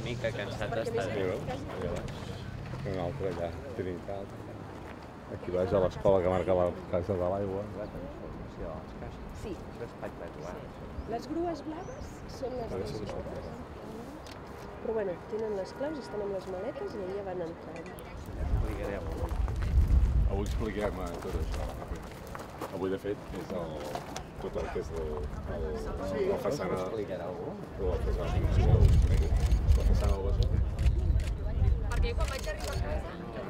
mica cansat d'estar Allà baix. Un altre allà, Trinitat. Aquí baix a l'escola que marca la casa de l'aigua. la transformació de les caixes. Sí. Això és espectacular. Les grues blaves són les més joves. Però bueno, tenen les claus, estan amb les maletes i ja van entrant. Explicarem. Avui expliquem tot això. Avui, de fet, és tot el que és la façana... Explicarà algú? La façana del Besòs. Perquè quan vaig arribar a casa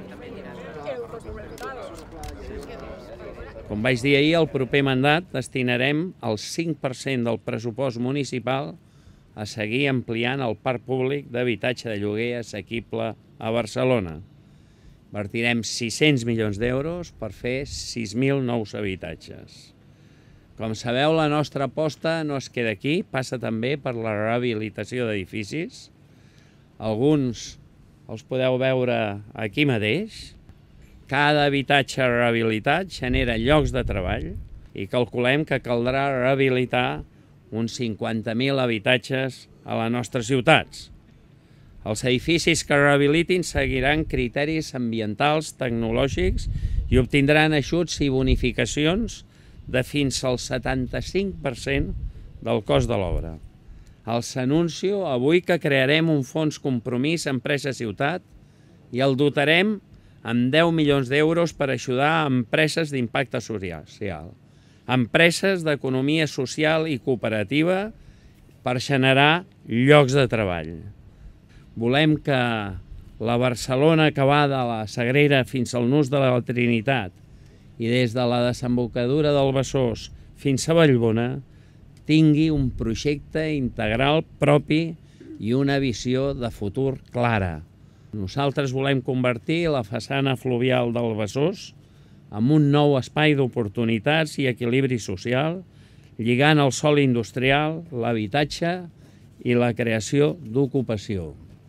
Com vaig dir ahir, el proper mandat destinarem el 5% del pressupost municipal a seguir ampliant el parc públic d'habitatge de lloguer assequible a Barcelona. Invertirem 600 milions d'euros per fer 6.000 nous habitatges. Com sabeu, la nostra aposta no es queda aquí, passa també per la rehabilitació d'edificis. Alguns els podeu veure aquí mateix. Cada habitatge rehabilitat genera llocs de treball i calculem que caldrà rehabilitar uns 50.000 habitatges a les nostres ciutats. Els edificis que rehabilitin seguiran criteris ambientals, tecnològics i obtindran ajuts i bonificacions de fins al 75% del cost de l'obra. Els anuncio avui que crearem un fons compromís empresa-ciutat i el dotarem amb 10 milions d'euros per ajudar a empreses d'impacte social, empreses d'economia social i cooperativa per generar llocs de treball. Volem que la Barcelona que va de la Sagrera fins al nus de la Trinitat i des de la desembocadura del Besòs fins a Vallbona tingui un projecte integral propi i una visió de futur clara. Nosaltres volem convertir la façana fluvial del Besòs en un nou espai d'oportunitats i equilibri social, lligant el sòl industrial, l'habitatge i la creació d'ocupació.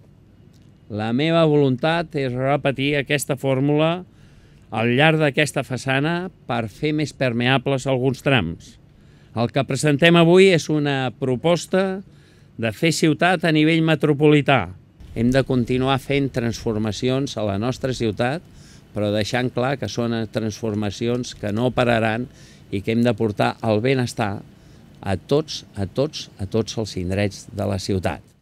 La meva voluntat és repetir aquesta fórmula al llarg d'aquesta façana per fer més permeables alguns trams. El que presentem avui és una proposta de fer ciutat a nivell metropolità. Hem de continuar fent transformacions a la nostra ciutat, però deixant clar que són transformacions que no pararan i que hem de portar el benestar a tots els indrets de la ciutat.